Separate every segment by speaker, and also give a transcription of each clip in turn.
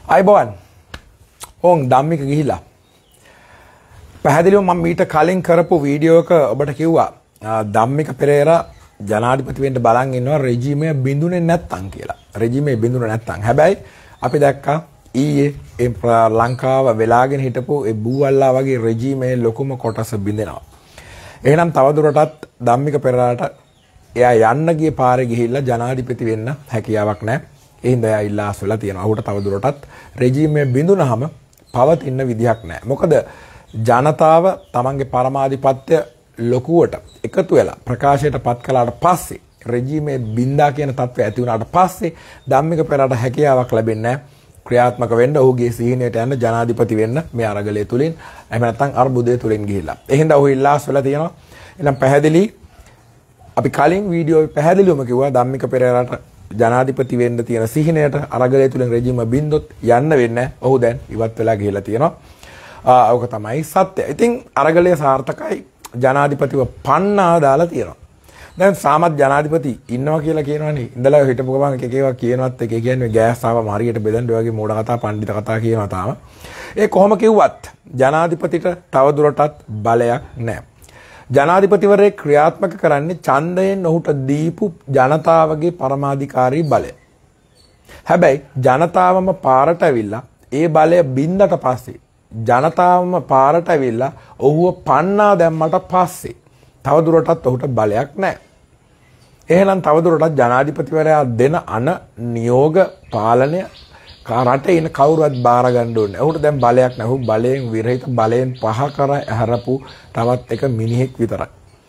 Speaker 1: අයබෝවන් ඕන් ධම්මික ගිහිලා පැහැදිලිව මම මීට කලින් කරපු වීඩියෝ එක ඔබට කිව්වා ධම්මික පෙරේරා ජනාධිපති වෙන්න බලන් ඉන්නවා රෙජිමේ බිඳුනේ නැත්තම් කියලා. රෙජිමේ බිඳුනේ නැත්තම්. හැබැයි අපි දැක්කා ඊයේ ලංකාව වෙලාගෙන හිටපු ඒ බූවල්ලා වගේ රෙජිමේ ලොකුම කොටස බිඳෙනවා. එහෙනම් තවදුරටත් ධම්මික පෙරේරාට එයා යන්න ගිය පාරේ ගිහිල්ලා ජනාධිපති වෙන්න හැකියාවක් නැහැ. ඒ හින්දා එයා ඉල්ලාස් වෙලා තියෙනවා. ඔහුට තවදුරටත් රෙජිමේ බිඳුනහම පවතින විදිහක් නැහැ. මොකද ජනතාව තමන්ගේ පරමාධිපත්‍ය ලොකුවට එකතු වෙලා ප්‍රකාශයට පත් කළාට පස්සේ රෙජිමේ බින්දා කියන තත්ත්වය ඇති වුණාට පස්සේ ධම්මික පෙරේරාට හැකියාවක් ලැබෙන්නේ නැහැ. ක්‍රියාත්මක වෙන්න ඔහුගේ සිහිනයට යන ජනාධිපති වෙන්න මේ අරගලය තුලින් එහෙම නැත්නම් අර්බුදය තුලින් ගිහිල්ලා. ඒ හින්දා ඔහු ඉල්ලාස් වෙලා තියෙනවා. එහෙනම් පැහැදිලි අපි කලින් වීඩියෝ පැහැදිලිවම කිව්වා ධම්මික පෙරේරාට ජනාධිපති වෙන්න තියෙන සිහිනයට අරගලය තුලින් රෙජිම බින්දොත් යන්න වෙන්නේ. ඔහු දැන් ඉවත් වෙලා ගිහිල්ලා තියෙනවා. ඕක තමයි සත්‍යය. ඉතින් අරගලය සාර්ථකයි. ජනාධිපතිව පන්නා දාලා තියෙනවා. දැන් සාමත් ජනාධිපති ඉන්නවා කියලා කියනවනේ. ඉඳලා හිටපු ගමන් එක ඒවා කියනවත් එක කියන්නේ ගෑස් ආවම හරියට බෙදන්න වගේ මෝඩ කතා පඬිත කතා කියනවා තාම. ඒ කොහොම කිව්වත් ජනාධිපතිට තවදුරටත් බලයක් නැහැ. ජනාධිපතිවරේ ක්‍රියාත්මක කරන්නේ ඡන්දයෙන් ඔහුට දීපු ජනතාවගේ පරමාධිකාරී බලය. හැබැයි ජනතාවම පාරට ඇවිල්ලා ඒ බලය බින්දට පස්සේ ජනතාවම පාරට ඇවිල්ලා ඔහුව පන්නා දැම්මට පස්සේ තවදුරටත් ඔහුට බලයක් නැහැ. එහෙනම් තවදුරටත් ජනාධිපතිවරයා දෙන නියෝග පාලනය රටේ ඉන්න කවුරුවත් බාර ගන්න ඕනේ. ඔහුට දැන් බලයක් නැහැ. ඔහු බලයෙන් විරහිත බලයෙන් පහ කර ඇහැරපු තවත් එක මිනිහෙක් විතරයි.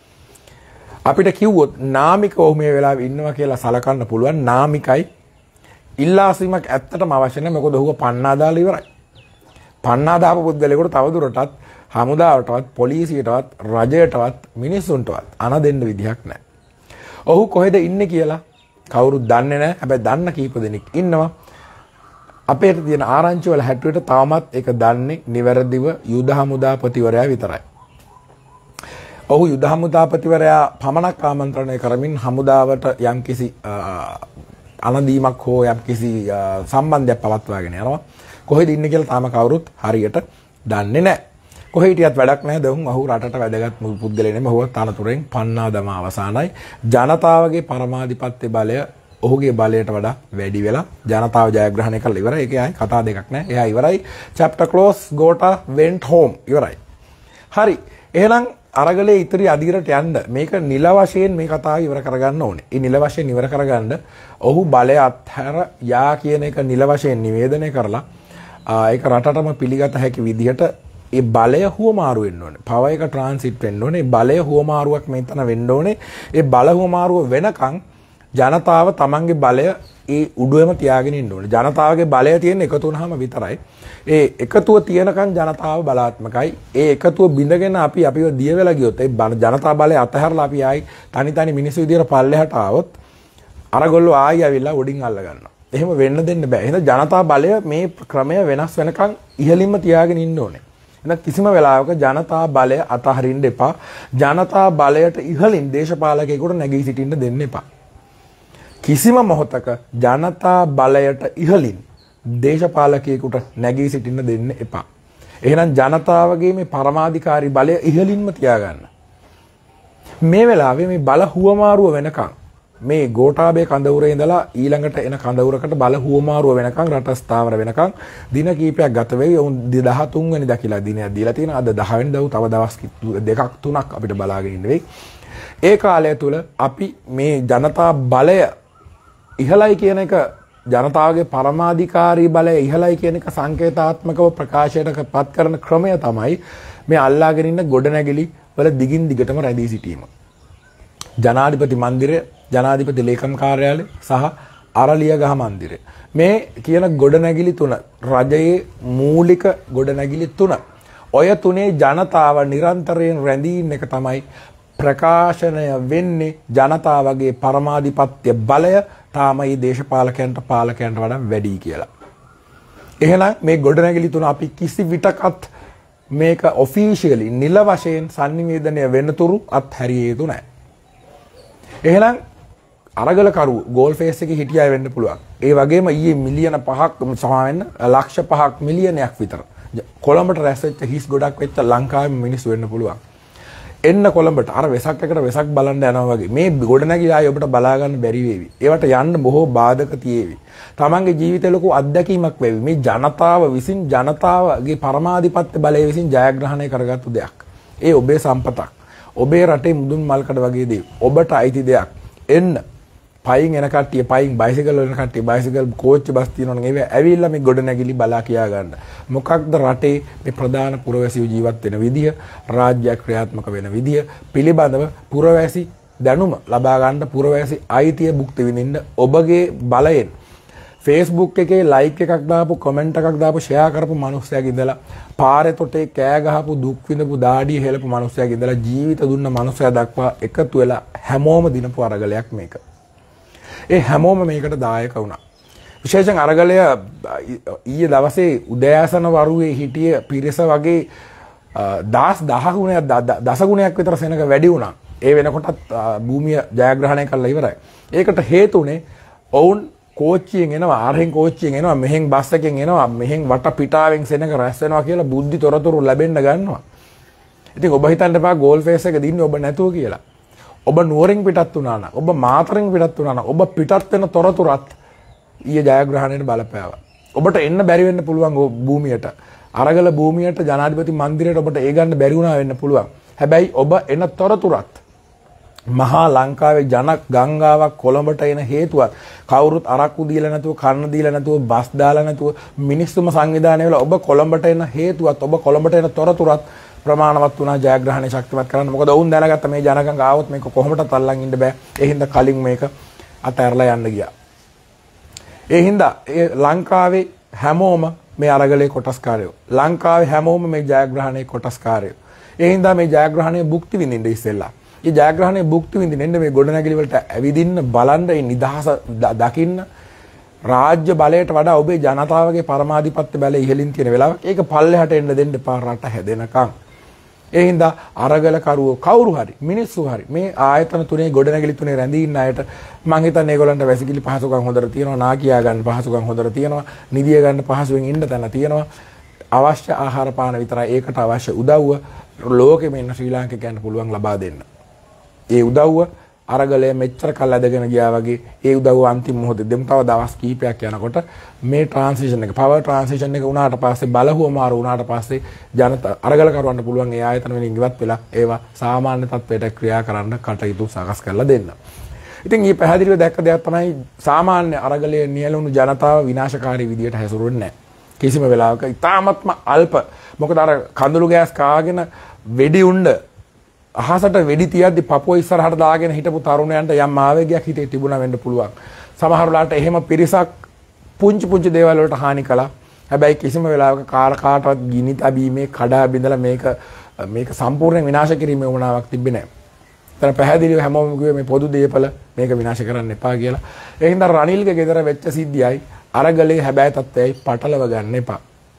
Speaker 1: අපිට කිව්වොත් නාමික ඔහු මේ වෙලාවේ ඉන්නවා කියලා සලකන්න පුළුවන්. නාමිකයි ඉල්ලාසීමක් ඇත්තටම අවශ්‍ය නැහැ. මොකද ඔහුව පන්නා දාලා ඉවරයි. පන්නා දාපු පුද්ගලයෙකුට තවදුරටත් හමුදාවටවත් පොලිසියටවත් රජයටවත් මිනිස්සුන්ටවත් අන දෙන්න විදිහක් නැහැ. ඔහු කොහෙද ඉන්නේ කියලා කවුරුත් දන්නේ නැහැ. හැබැයි දන්න කීප දෙනෙක් ඉන්නවා. අපේ තියෙන ආරංචි වල හැටුවට තාමත් ඒක දන්නේ නිවැරදිව යුද හමුදාපතිවරයා විතරයි. ඔහු යුද හමුදාපතිවරයා පමණක් ආමන්ත්‍රණය කරමින් හමුදාවට යම්කිසි අනදීමක් හෝ යම්කිසි සම්බන්ධයක් පවත්වාගෙන යනවා. කොහෙද ඉන්නේ කියලා තාම කවුරුත් හරියට දන්නේ නැහැ. කොහේ හිටියත් වැඩක් නැහැ. දැන් ඔහු රටට වැදගත් පුද්ගලයෙක් නෙමෙයි. ඔහු තනතුරෙන් පන්නා දමා අවසానයි. ජනතාවගේ පරමාධිපත්‍ය බලය ඔහුගේ බලයට වඩා වැඩි වෙලා ජනතාව ජයග්‍රහණය කරලා ඉවරයි. ඒකේ ආයි කතා දෙකක් නැහැ. එයා ඉවරයි. chapter close, Gota went home. ඉවරයි. හරි. එහෙනම් අරගලේ ඉතිරි අධිරට යන්න මේක නිල වශයෙන් මේ කතාව ඉවර කරගන්න ඕනේ. ඒ නිල වශයෙන් ඉවර කරගන්න ඔහු බලය අත්හැර යා කියන එක නිල වශයෙන් නිවේදනය කරලා ඒක රටටම පිළිගත හැකි විදිහට ඒ බලය හුවමාරු වෙන්න ඕනේ. පව එක ට්‍රාන්සිට් වෙන්න ඕනේ. බලය හුවමාරුවක් මෙතන වෙන්න ඕනේ. ඒ බල හුවමාරුව වෙනකන් ජනතාව තමන්ගේ බලය ඒ උඩුවෙම තියාගෙන ඉන්න ඕනේ. ජනතාවගේ බලය තියෙන එකතු වුනහම විතරයි. ඒ එකතුව තියෙනකන් ජනතාව බලාත්මකයි. ඒ එකතුව බිඳගෙන අපිව දිය වෙලා ගියොත් ඒ ජනතා බලය අතහැරලා අපි ආයි තනි මිනිස්සු විදියට පල්ලෙහාට ආවොත් අරගොල්ලෝ ආයි ඇවිල්ලා උඩින් අල්ල ගන්නවා. එහෙම වෙන්න දෙන්න බෑ. එහෙනම් ජනතා බලය මේ ක්‍රමය වෙනස් වෙනකන් ඉහළින්ම තියාගෙන ඉන්න ඕනේ. එහෙනම් කිසිම වෙලාවක ජනතා බලය අතහරින්න එපා. ජනතා බලයට ඉහළින් දේශපාලකයෙකුට නැගී සිටින්න දෙන්න එපා. කිසිම මොහොතක ජනතා බලයට ඉහළින් දේශපාලකයෙකුට නැගී සිටින්න දෙන්න එපා. එහෙනම් ජනතාවගේ මේ පරමාධිකාරී බලය ඉහළින්ම තියාගන්න. මේ වෙලාවේ මේ බල හුවමාරුව වෙනකන් මේ ගෝඨාභය කඳවුරේ ඉඳලා ඊළඟට එන කඳවුරකට බල හුවමාරුව වෙනකන් රට ස්ථාවර වෙනකන් දින කීපයක් ගත වෙයි. උන් 13 වෙනිදා කියලා දිනයක් දීලා තියෙනවා. අද 10 වෙනිදා තව දවස් දෙකක් තුනක් අපිට බලාගෙන ඉන්න වෙයි. ඒ කාලය තුල අපි මේ ජනතා බලය ඉහළයි කියන එක ජනතාවගේ පරමාධිකාරී බලය ඉහළයි කියන එක සංකේතාත්මකව ප්‍රකාශයට පත් කරන ක්‍රමය තමයි මේ අල්ලාගෙන ඉන්න ගොඩනැගිලි වල දිගින් දිගටම රැඳී සිටීම. ජනාධිපති මන්දිරය, ජනාධිපති ලේකම් කාර්යාලය සහ අරලියගහ මන්දිරය. මේ කියන ගොඩනැගිලි තුන රජයේ මූලික ගොඩනැගිලි තුන. ඔය තුනේ ජනතාව නිරන්තරයෙන් රැඳී ඉන්න එක තමයි ප්‍රකාශනය වෙන්නේ ජනතාවගේ පරමාධිපත්‍ය බලය තාමයි දේශපාලකයන්ට පාලකයන්ට වඩා වැඩි කියලා. එහෙනම් මේ ගොඩනැගිලි තුන අපි කිසි විටකත් මේක ඔෆිෂියලි නිල වශයෙන් sannivedanaya වෙනතුරු අත්හැරිය යුතු නැහැ. එහෙනම් අරගල කරු ගෝල් ෆේස් එකේ හිටියයි වෙන්න පුළුවන්. ඒ වගේම ඊයේ මිලියන 5ක් සමාවෙන්න ලක්ෂ 5ක් මිලියනයක් විතර කොළඹට රැස් වෙච්ච හිස් ගොඩක් වෙච්ච ලංකාවේ මිනිස්සු වෙන්න පුළුවන්. එන්න කොළඹට අර වෙසක් එකට වෙසක් බලන්න යනවා වගේ මේ ගොඩනැගිලි ආයේ ඔබට බලා ගන්න බැරි වේවි. ඒවට යන්න බොහෝ බාධක තියේවි. තමන්ගේ ජීවිතේ ලොකු අත්දැකීමක් වේවි. මේ ජනතාව විසින් ජනතාවගේ පරමාධිපත්‍ය බලය විසින් ජයග්‍රහණය කරගත්තු දෙයක්. ඒ ඔබේ සම්පතක්. ඔබේ රටේ මුදුන් මල්කඩ වගේ දේ. ඔබට අයිති දෙයක්. එන්න පයින් එන කට්ටිය පයින් බයිසිකල් වල කට්ටිය බයිසිකල් කෝච්චි බස් තියෙනවනේ ඒව ඇවිල්ලා මේ ගොඩනැගිලි බලා කියා ගන්න. මොකක්ද රටේ මේ ප්‍රධාන පුරවැසියෝ ජීවත් වෙන විදිය, රාජ්‍ය ක්‍රියාත්මක වෙන විදිය පිළිබඳව පුරවැසි දැනුම ලබා ගන්න පුරවැසි අයිතිය භුක්ති විඳින්න ඔබගේ බලයෙන් Facebook එකේ like එකක් දාපු comment එකක් දාපු share කරපු මිනිස්සයාගේ ඉඳලා පාරේ තොටේ කෑ ගහපු දුක් විඳපු දාඩිය හෙලපු මිනිස්සයාගේ ඉඳලා ජීවිත දුන්න මිනිස්සයා දක්වා එකතු වෙලා හැමෝම දිනපු අරගලයක් මේක. ඒ හැමෝම මේකට දායක වුණා. විශේෂයෙන් අරගලය ඊයේ දවසේ උදෑසන වරුවේ හිටිය පිරිස වගේ දස ගුණයක් විතර සෙනඟ වැඩි වුණා. ඒ වෙනකොටත් භූමිය ජයග්‍රහණය කළා ඉවරයි. ඒකට හේතුනේ ඔවුන් කෝච්චියෙන් එනවා, ආරෙන් කෝච්චියෙන් එනවා, මෙහෙන් බස් එකෙන් එනවා, මෙහෙන් වට පිටාවෙන් සෙනඟ රැස් වෙනවා කියලා බුද්ධි තොරතුරු ලැබෙන්න ගන්නවා. ඉතින් ඔබ හිතන්න එපා ගෝල් ෆේස් එක දින්නේ ඔබ නැතුව කියලා. ඔබ නුවරින් පිටත් වුණා නම් ඔබ මාතරින් පිටත් වුණා නම් ඔබ පිටත් වෙන තොරතුරත් ඊයේ ජයග්‍රහණයට බලපෑවා. ඔබට එන්න බැරි වෙන්න පුළුවන් භූමියට. අරගල භූමියට ජනාධිපති මන්දිරයට ඔබට ඒ ගන්න බැරි වුණා වෙන්න පුළුවන්. හැබැයි ඔබ එන තොරතුරත් මහා ලංකාවේ ජන ගංගාවක් කොළඹට එන හේතුවත් කවුරුත් අරක්කු දීලා නැතුව කන්න දීලා නැතුව බස් දාලා නැතුව මිනිස්සුම සංවිධානය වෙලා ඔබ කොළඹට එන හේතුවත් ඔබ කොළඹට එන තොරතුරත් ප්‍රමාණවත් වුණා ජයග්‍රහණය ශක්තිමත් කරන්න. මොකද ඔවුන් දැනගත්ත මේ ජනගංග ආවොත් මේක කොහොමදත් අල්ලන් ඉන්න බෑ. ඒ හින්දා කලින් මේක අතහැරලා යන්න ගියා. ඒ හින්දා ලංකාවේ හැමෝම මේ අරගලේ කොටස්කාරයෝ. ලංකාවේ හැමෝම මේ ජයග්‍රහණයේ කොටස්කාරයෝ. ඒ හින්දා මේ ජයග්‍රහණය භුක්ති විඳින්න ඉස්සෙල්ලා. මේ ජයග්‍රහණය භුක්ති විඳින්න මේ ගොඩනැගිලි වලට ඇවිදින්න බලන්න මේ නිදහස දකින්න රාජ්‍ය බලයට වඩා ඔබේ ජනතාවගේ පරමාධිපත්‍ය බලය ඉහළින් තියෙන වෙලාවක් ඒක පල්ලෙහාට එන්න දෙන්න එපා රට හැදෙනකම්. ඒ හින්දා අරගල කරුවෝ කවුරු හරි මිනිස්සු හරි මේ ආයතන තුනේ ගොඩනැගිලි තුනේ රැඳී ඉන්න අයට මම හිතන්නේ ඒගොල්ලන්ට වැසිකිලි පහසුකම් හොඳට තියෙනවා, නාකියා ගන්න පහසුකම් හොඳට තියෙනවා, නිදිය ගන්න පහසුවෙන් ඉන්න තැන තියෙනවා. අවශ්‍ය ආහාර පාන විතරයි ඒකට අවශ්‍ය උදව්ව ලෝකෙම ඉන්න ශ්‍රී ලාංකිකයන්ට පුළුවන් ලබා දෙන්න. ඒ උදව්ව අරගලය මෙච්චර කල් ඇදගෙන ගියා වගේ ඒ උදව්ව අන්තිම මොහොතේ දෙමු තව දවස් කීපයක් යනකොට මේ ට්‍රාන්සිෂන් එක පවර් ට්‍රාන්සිෂන් එක වුණාට පස්සේ බලහුවමාරු වුණාට පස්සේ ජනතා අරගල කරවන්න පුළුවන් ඒ ආයතන වලින් ඉවත් වෙලා ඒවා සාමාන්‍ය තත්ත්වයට ක්‍රියා කරන්න කටයුතු සකස් කරලා දෙන්න. ඉතින් මේ පැහැදිලිව දැක්ක දෙයක් තමයි සාමාන්‍ය අරගලයේ නියැලුණු ජනතාව විනාශකාරී විදියට හැසිරුන්නේ නැහැ. කිසිම වෙලාවක ඉතාමත්ම අල්ප මොකද අර කඳුළු ගෑස් කාගෙන වෙඩි උණ්ඩ අහසට වෙඩි තියද්දි පපුව ඉස්සරහට දාගෙන හිටපු තරුණයන්ට යම් ආවේගයක් හිතේ තිබුණා වෙන්න පුළුවන්. සමහර වෙලාවට එහෙම පිරිසක් පුංචි පුංචි දේවල් වලට හානි කළා. හැබැයි කිසිම වෙලාවක කාටවත් ගිනි තැබීමේ කඩා බිඳලා මේක සම්පූර්ණයෙන් විනාශ කිරීමේ උවමනාවක් තිබ්බේ නැහැ. ඒතර පැහැදිලිව හැමෝම කිව්වේ මේ පොදු දේපල මේක විනාශ කරන්න එපා කියලා. ඒ හින්දා රනිල්ගේ ගෙදර වෙච්ච සිද්ධියයි අරගලේ හැබැයි තත්ත්වයයි පටලව ගන්න එපා.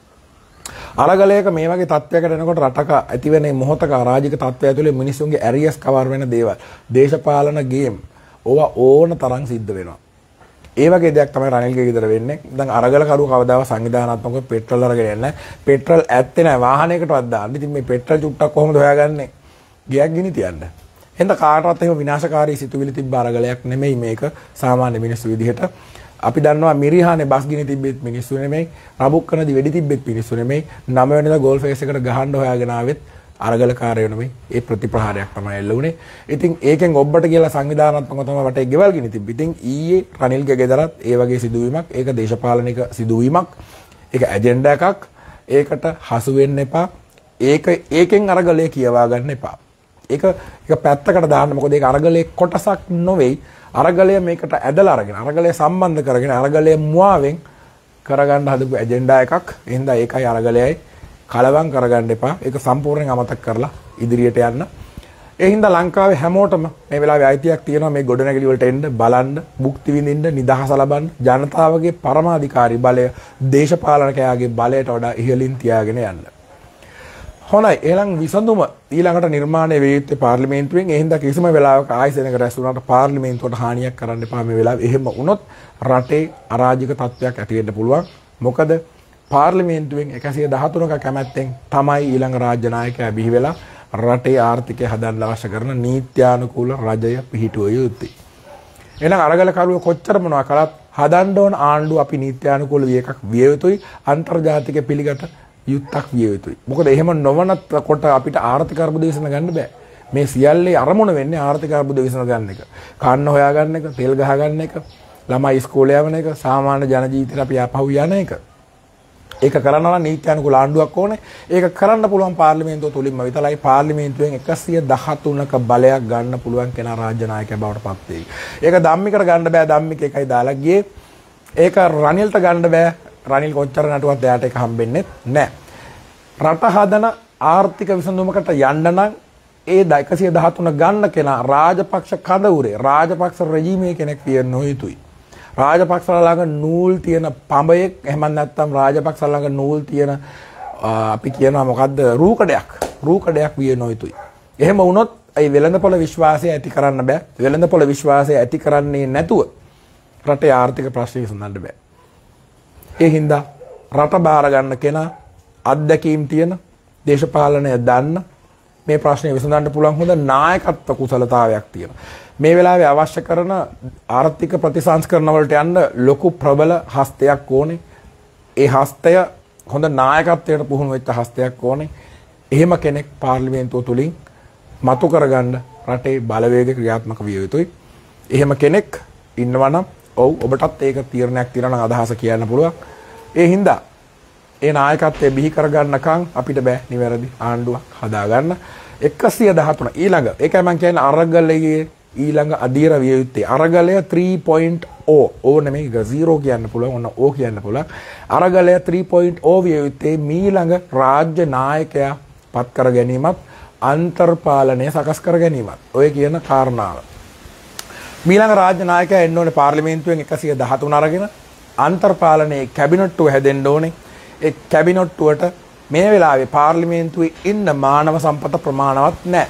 Speaker 1: අරගලයක මේ වගේ තත්ත්වයකට එනකොට රටක ඇතිවෙන මොහොතක අරාජික තත්ත්වය ඇතුලේ මිනිස්සුන්ගේ ඇරියස් කවර් වෙන දේවල්, දේශපාලන ගේම් ඕවා ඕන තරම් සිද්ධ වෙනවා. ඒ වගේ දෙයක් තමයි රනිල්ගේ ගෙදර වෙන්නේ. දැන් අරගල කරුව කවදාවත් සංවිධානාත්මකව පෙට්‍රල් අරගෙන යන්නේ නැහැ. පෙට්‍රල් ඇත්තේ නැහැ වාහනයකටවත් දාන්න. ඉතින් මේ පෙට්‍රල් චුට්ටක් කොහොමද හොයාගන්නේ? ගියක් ගිනි තියන්න. එහෙනම් කාටවත් එහෙම විනාශකාරී සිතුවිලි තිබ්බ අරගලයක් නෙමෙයි මේක සාමාන්‍ය මිනිස්සු විදිහට. අපි දන්නවා මිරිහානේ බස් ගිනි තිබ්බෙත් මිනිස්සු නෙමෙයි, රබුක්කනදී වෙඩි තිබ්බෙත් මිනිස්සු නෙමෙයි, 9 වෙනිදා ගෝල් ෆේස් එකට ගහන්න හොයාගෙන ආවෙත් අරගලකාරයෝ නෙමෙයි. ඒ ප්‍රතිප්‍රහාරයක් තමයි එල්ල වුණේ. ඉතින් ඒකෙන් ඔබට කියලා සංවිධානාත්මකව තමයි වටේ ගෙවල් ගිනි තිබ්බේ. ඉතින් ඊයේ රනිල්ගේ ගෙදරත් ඒ වගේ සිදුවීමක්, ඒක දේශපාලනික සිදුවීමක්, ඒක ඇජෙන්ඩා එකක්. ඒකට හසු වෙන්න එපා. ඒකෙන් අරගලය කියවා ගන්න එපා. ඒක පැත්තකට දාන්න. මොකද ඒක අරගලයේ කොටසක් නොවේයි. අරගලය මේකට ඇදලා අරගෙන අරගලය සම්බන්ධ කරගෙන අරගලය මුවාවෙන් කරගන්න හදපු ඇජෙන්ඩා එකක්. එහෙනම් ඒකයි අරගලයයි කලවම් කරගන්න එපා. ඒක සම්පූර්ණයෙන් අමතක කරලා ඉදිරියට යන්න. ඒ හින්දා ලංකාවේ හැමෝටම මේ වෙලාවේ අයිතියක් තියෙනවා මේ ගොඩනැගිලි වලට එන්න, බලන්න, භුක්ති විඳින්න, නිදහස ලබන්න. ජනතාවගේ පරමාධිකාරී බලය දේශපාලනකයාගේ බලයට වඩා ඉහළින් තියාගෙන යන්න. හොඳයි එහෙනම් විසඳුම ඊළඟට නිර්මාණය වේ යුත්තේ පාර්ලිමේන්තුවෙන්. ඒ හින්දා කිසිම වෙලාවක ආයසනක රැස් වුණාට පාර්ලිමේන්තුවට හානියක් කරන්න එපා මේ වෙලාවේ. එහෙම වුණොත් රටේ අරාජික තත්ත්වයක් ඇති වෙන්න පුළුවන්. මොකද පාර්ලිමේන්තුවෙන් 113ක කැමැත්තෙන් තමයි ඊළඟ රාජ්‍ය නායකයා බිහි වෙලා රටේ ආර්ථිකය හදන්න අවශ්‍ය කරන නීත්‍යානුකූල රජය පිහිටුවිය යුත්තේ. එහෙනම් අරගල කරුව කොච්චර මොනවා කළත් හදන්න ඕන ආණ්ඩුව අපි නීත්‍යානුකූල එකක් විය යුතුයි. අන්තර්ජාතික පිළිගත යුත්තක් විය යුතුයි. මොකද එහෙම නොවන කොට අපිට ආර්ථික අර්බුද විසඳ ගන්න බෑ. මේ සියල්ලේ අරමුණ වෙන්නේ ආර්ථික අර්බුද විසඳ ගන්න එක. කන්න හොයා ගන්න එක, තෙල් ගහ ගන්න එක, ළමයි ඉස්කෝලේ යවන එක, සාමාන්‍ය ජන ජීවිතේට අපි ආපහු යන එක. ඒක කරන්න නම් නීත්‍යානුකූල ආණ්ඩුවක් ඕනේ. ඒක කරන්න පුළුවන් පාර්ලිමේන්තුව තුලින්ම විතරයි. පාර්ලිමේන්තුවෙන් 113ක බලයක් ගන්න පුළුවන් කෙනා රාජ්‍ය නායකයා බවට පත් වෙයි. ඒක ධම්මිකට ගන්න බෑ. ධම්මික එකයි දාලා ගියේ. ඒක රනිල්ට ගන්න බෑ. රනිල් කොච්චර නටුවත් එයාට ඒක හම්බෙන්නේ නැහැ. රට හදන ආර්ථික විසඳුමකට යන්න නම් ඒ 113 ගන්න කෙනා රාජපක්ෂ කඳවුරේ රාජපක්ෂ රෙජිමේ කෙනෙක් විය නොයුතුයි. රාජපක්ෂලා ළඟ නූල් තියෙන පඹයෙක් එහෙම නැත්නම් රාජපක්ෂලා ළඟ නූල් තියෙන අපි කියනවා මොකද්ද රූකඩයක් විය නොයුතුයි. එහෙම වුණොත් ඒ වෙළඳපොළ විශ්වාසය ඇති කරන්න බෑ. වෙළඳපොළ විශ්වාසය ඇති කරන්නේ නැතුව රටේ ආර්ථික ප්‍රශ්න විසඳන්න බෑ. ඒ හින්දා රට බාර ගන්න කෙනා අත්දැකීම් තියෙන දේශපාලනය දන්න මේ ප්‍රශ්නේ විසඳන්න පුළුවන් හොඳ නායකත්ව කුසලතාවයක් තියෙනවා. මේ වෙලාවේ අවශ්‍ය කරන ආර්ථික ප්‍රතිසංස්කරණ වලට යන්න ලොකු ප්‍රබල හස්තයක් ඕනේ. ඒ හස්තය හොඳ නායකත්වයට පුහුණු වෙච්ච හස්තයක් ඕනේ. එහෙම කෙනෙක් පාර්ලිමේන්තුව තුලින් මතු කරගන්න රටේ බලවේග ක්‍රියාත්මක විය යුතුයි. එහෙම කෙනෙක් ඉන්නවා නම් ඔව් ඔබටත් ඒක තීරණයක් තියෙනවා නම් අදහස කියන්න පුළුවන්. ඒ හින්දා ඒ නායකත්වය බිහි කරගන්නකම් අපිට බෑ නිවැරදි ආණ්ඩුවක් හදාගන්න. 113 ඊළඟ ඒකයි මම කියන්නේ අරගලයේ ඊළඟ අධීර විය යුත්තේ අරගලය 3.0 ඕ නෙමෙයි 0 කියන්න පුළුවන් ඔන්න ඕ කියන්න පුළුවන් අරගලය 3.0 විය යුත්තේ මීළඟ රාජ්‍ය නායකයා පත් කර ගැනීමත් අන්තර්පාලනය සකස් කර ගැනීමත් ඔය කියන කාරණාව මීළඟ රාජ්‍ය නායකයා එන්න ඕනේ පාර්ලිමේන්තුවෙන් 113 අරගෙන අන්තර්පාලනයේ කැබිනට්ටුව හැදෙන්න ඕනේ ඒ කැබිනට්ටුවට මේ වෙලාවේ පාර්ලිමේන්තුවේ ඉන්න මානව සම්පත ප්‍රමාණවත් නැහැ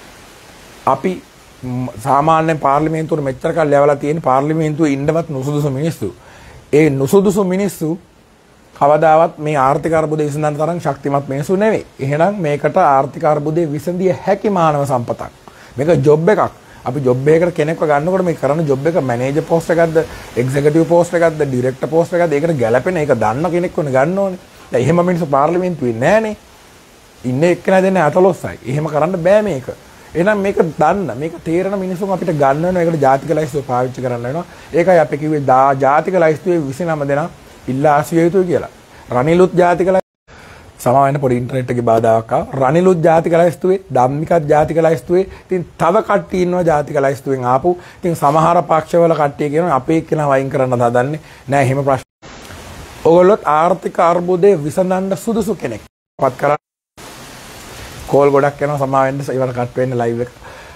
Speaker 1: අපි සාමාන්‍ය පාර්ලිමේන්තුවට මෙච්චර කල් ලැබලා තියෙන පාර්ලිමේන්තුවේ ඉන්නවත් නුසුදුසු මිනිස්සු. ඒ නුසුදුසු මිනිස්සු කවදාවත් මේ ආර්ථික අර්බුදය විසඳන්න තරම් ශක්තිමත් මිනිස්සු නෙවෙයි. එහෙනම් මේකට ආර්ථික අර්බුදය විසඳිය හැකි මානව සම්පතක්. මේක ජොබ් එකක්. අපි ජොබ් එකකට කෙනෙක්ව ගන්නකොට මේ කරන ජොබ් එක මැනේජර් පෝස්ට් එකක්ද, එක්සිකියුටිව් පෝස්ට් එකක්ද, ඩිරෙක්ටර් පෝස්ට් එකක්ද ඒකට ගැලපෙන ඒක දන්න කෙනෙක් වෙන ගන්න ඕනේ. දැන් එහෙම මිනිස්සු පාර්ලිමේන්තුවේ නැහනේ. ඉන්නේ එක්කෙනා දෙන්නේ අතලොස්සයි. එහෙම කරන්න බෑ මේක. එහෙනම් මේක දන්න මේක තේරෙන මිනිස්සුන් අපිට ගන්න වෙනවා ඒකට ජාතික ලයිස්තුව පාවිච්චි කරන්න වෙනවා ඒකයි අපි කිව්වේ ජාතික ලයිස්තුවේ 29 දෙනා ඉල්ලා ආසිය යුතුයි කියලා රනිලුත් ජාතික සමා වෙන පොඩි ඉන්ටර්නෙට් එකේ බාධාවක් ආවා රනිලුත් ජාතික ලයිස්තුවේ ධම්මිකත් ජාතික ලයිස්තුවේ ඉතින් තව කට්ටිය ඉන්නවා ජාතික ලයිස්තුවෙන් ආපු ඉතින් සමහර පක්ෂවල කට්ටිය කියනවා අපේ එක්කෙනා වයින් කරන්න හදන්නේ නෑ එහෙම ප්‍රශ්න ඕගොල්ලොත් ආර්ථික අර්බුදේ විසඳන්න සුදුසු කෙනෙක් පත් කරා කෝල් ගොඩක් යනවා සමා වෙන්න ඉවර කට් වෙන්න ලයිව් එක.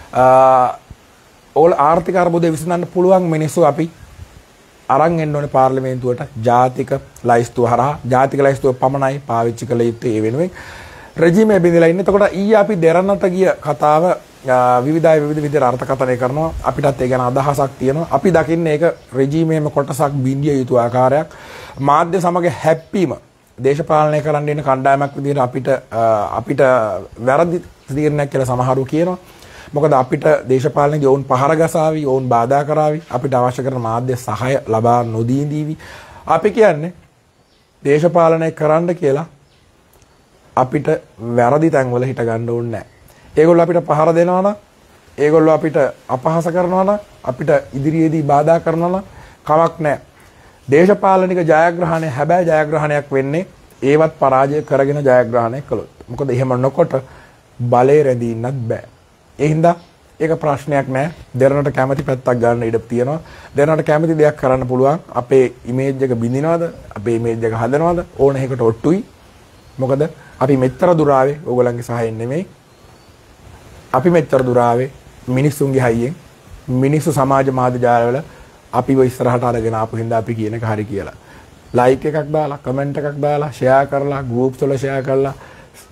Speaker 1: ඕල් ආර්ථික අර්බුදය විසඳන්න පුළුවන් මිනිස්සු අපි අරන් එන්න ඕනේ පාර්ලිමේන්තුවට ජාතික ලයිස්තුව හරහා ජාතික ලයිස්තුව පමණයි පාවිච්චි කළ යුත්තේ ඒ වෙනුවෙන් රෙජිමේ බිඳලා ඉන්නේ. එතකොට ඊයේ අපි දෙරණට ගිය කතාව විවිධ විදිහට අර්ථකථනය කරනවා. අපිටත් ඒ ගැන අදහසක් තියෙනවා. අපි දකින්නේ ඒක රෙජිමේම කොටසක් බිඳිය යුතු ආකාරයක්. මාධ්‍ය සමග හැප්පීම දේශපාලනය කරන්න ඉන්න කණ්ඩායමක් විදිහට අපිට වැරදි තීරණයක් කියලා සමහරව කියනවා. මොකද අපිට දේශපාලනයේ වුන් පහර ගසාවි, වුන් බාධා කරાવી, අපිට අවශ්‍ය කරන මාධ්‍ය සහාය ලබා නොදී දීවි. අපි කියන්නේ දේශපාලනය කරන්න කියලා අපිට වැරදි තැන්වල හිට ගන්න ඕනේ නැහැ. ඒගොල්ලෝ අපිට පහර දෙනවා නම්, ඒගොල්ලෝ අපිට අපහාස කරනවා නම්, අපිට ඉදිරියේදී බාධා කරනවා නම් කමක් නැහැ. දේශපාලනික ජයග්‍රහණය හැබැයි ජයග්‍රහණයක් වෙන්නේ ඒවත් පරාජය කරගෙන ජයග්‍රහණය කළොත්. මොකද එහෙම නොකොට බලේ රැඳී ඉන්නත් බෑ. ඒ හින්දා ඒක ප්‍රශ්නයක් නෑ. දෙරණට කැමැති පැත්තක් ගන්න ඉඩ තියෙනවා. දෙරණට කැමැති දෙයක් කරන්න පුළුවන්. අපේ ඉමේජ් එක බිඳිනවද? අපේ ඉමේජ් එක හදනවද? ඕන එකකට ඔට්ටුයි. මොකද අපි මෙච්චර දුර ආවේ ඕගොල්ලන්ගේ සහායෙන් නෙමෙයි. අපි මෙච්චර දුර ආවේ මිනිස්සුන්ගේ හයියෙන්. මිනිස්සු සමාජ මාධ්‍ය ජාලවල අපිව ඉස්සරහට අරගෙන ආපු හින්දා අපි කියන එක හරි කියලා. ලයික් එකක් දාලා, කමෙන්ට් එකක් දාලා, ෂෙයා කරලා, ගෲප්ස් වල ෂෙයා කරලා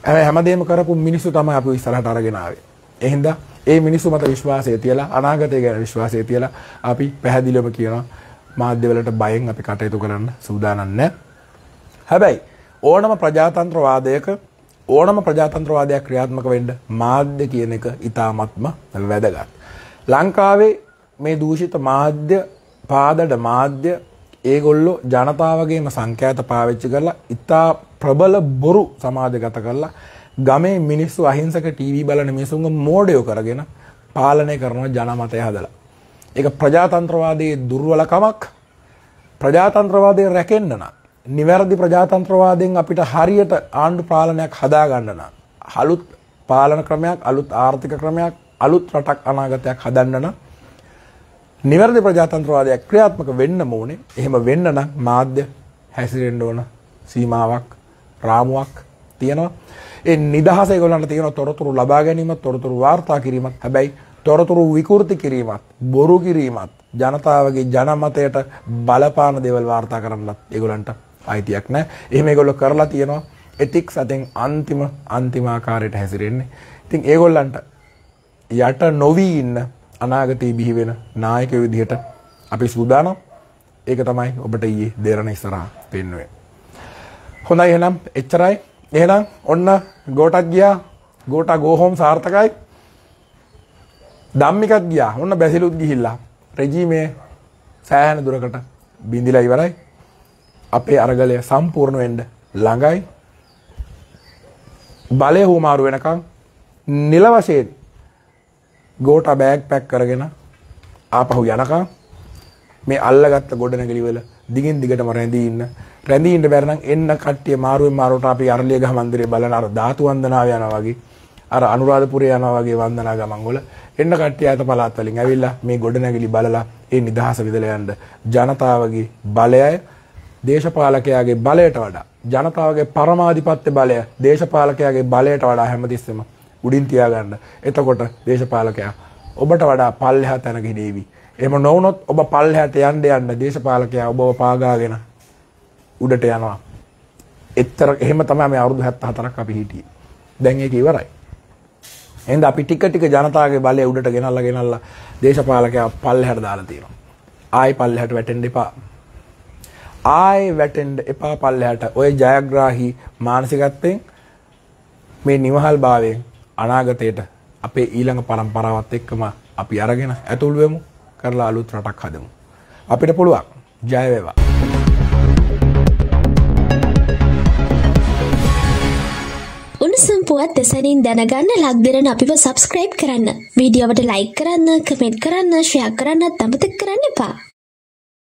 Speaker 1: හැමදේම කරපු මිනිස්සු තමයි අපි ඉස්සරහට අරගෙන ආවේ. ඒ හින්දා ඒ මිනිස්සු මත විශ්වාසය තියලා අනාගතය ගැන විශ්වාසය තියලා අපි පැහැදිලිවම කියනවා මාධ්‍යවලට බයෙන් අපි කටයුතු කරන්න සූදානම් නැහැ. හැබැයි ඕනම ප්‍රජාතන්ත්‍රවාදයක් ක්‍රියාත්මක වෙන්න මාධ්‍ය කියන එක ඉතාමත්ම වැදගත්. ලංකාවේ මේ දූෂිත මාධ්‍ය පාදඩ මාධ්‍ය ඒගොල්ලෝ ජනතාවගේම සංකේත පාවිච්චි කරලා ඉතා ප්‍රබල බොරු සමාජගත කරලා ගමේ මිනිස්සු අහිංසක ටීවී බලන මිනිසුන්ව මෝඩයෝ කරගෙන පාලනය කරනවා ජනමතය හදලා. ඒක ප්‍රජාතන්ත්‍රවාදයේ දුර්වලකමක්. ප්‍රජාතන්ත්‍රවාදය රැකෙන්න නම් නිවැරදි ප්‍රජාතන්ත්‍රවාදයෙන් අපිට හරියට ආණ්ඩු පාලනයක් හදා ගන්න නම් අලුත් පාලන ක්‍රමයක්, අලුත් ආර්ථික ක්‍රමයක්, අලුත් රටක් අනාගතයක් හදන්න නම් නිවැරදි ප්‍රජාතන්ත්‍රවාදයක් ක්‍රියාත්මක වෙන්න ඕනේ. එහෙම වෙන්න නම් මාධ්‍ය හැසිරෙන්න ඕන සීමාවක්, රාමුවක් තියෙනවා. ඒ නිදහස ඒගොල්ලන්ට තියෙනවා තොරතුරු ලබා ගැනීමත්, තොරතුරු වාර්තා කිරීමත්. හැබැයි තොරතුරු විකෘති කිරීමත්, බොරු කිරීමත්, ජනතාවගේ ජනමතයට බලපාන දේවල් වාර්තා කරන්නත් ඒගොල්ලන්ට අයිතියක් නැහැ. එහෙම ඒගොල්ලෝ කරලා තියෙනවා. එතික්ස් අතෙන් අන්තිම ආකාරයට හැසිරෙන්නේ. ඉතින් ඒගොල්ලන්ට යට නොවි ඉන්න අනාගතයේ බිහි වෙන නායකයෝ විදිහට අපි සූදානම්. ඒක තමයි ඔබට ඊයේ දෙරණ ඉස්සරහා පෙන්වුවේ. හොඳයි එහෙනම් එච්චරයි. එහෙනම් ඔන්න ගෝටත් ගියා. ගෝටා ගෝ හෝම් සාර්ථකයි. ධම්මිකත් ගියා. ඔන්න බැසිලුත් ගිහිල්ලා. රෙජීමේ සෑහෙන දුරකට බිඳිලා ඉවරයි. අපේ අරගලය සම්පූර්ණ වෙන්න ළඟයි. බලය හුමාරු වෙනකන් නිල වශයෙන් ගෝටා බෑග් පැක් කරගෙන ආපහු යනකම් මේ අල්ලගත්ත ගොඩනැගිලි වල දිගින් දිගටම රැඳී ඉන්න බැරි නම් එන්න කට්ටිය මාරුවෙන් මාරුවට අපි අරලියගහ මන්දිරේ බලන අර ධාතු වන්දනාව යනවා වගේ අර අනුරාධපුරේ යනවා වගේ වන්දනා ගමන් වල එන්න කට්ටිය අත පළාත් වලින් ඇවිල්ලා මේ ගොඩනැගිලි බලලා ඒ නිදහස විදලා යන්න ජනතාවගේ බලයයි දේශපාලකයාගේ බලයට වඩා ජනතාවගේ පරමාධිපත්‍ය බලය දේශපාලකයාගේ බලයට වඩා හැමතිස්සෙම උඩින් තියාගන්න. එතකොට දේශපාලකයා ඔබට වඩා පල්ලෙහා තැනක හිටේවි. එහෙම නොවුනොත් ඔබ පල්ලෙහාට යන්න දේශපාලකයා ඔබව පාගාගෙන උඩට යනවා. එහෙම තමයි මේ අවුරුදු 74ක් අපි හිටියේ. දැන් ඒක ඉවරයි. එහෙනම් අපි ටික ටික ජනතාවගේ බලය උඩට ගෙනල්ලා දේශපාලකයා පල්ලෙහාට දාලා තියෙනවා. ආයි පල්ලෙහාට වැටෙන්න එපා. පල්ලෙහාට ඔය ජයග්‍රාහී මානසිකත්වයෙන් මේ නිවහල් භාවයෙන් අනාගතයට අපේ ඊළඟ පරම්පරාවත් එක්කම අපි අරගෙන ඇතුල් වෙමු කරලා අලුත් රටක් හදමු. අපිට පුළුවන්. ජය වේවා.
Speaker 2: උණුසුම් පුවත් දෙසනින් දැනගන්න ලක් දෙරණ අපිව සබ්ස්ක්‍රයිබ් කරන්න. වීඩියෝවට ලයික් කරන්න, කමෙන්ට් කරන්න, ෂෙයා කරන්නත් අමතක කරන්න එපා.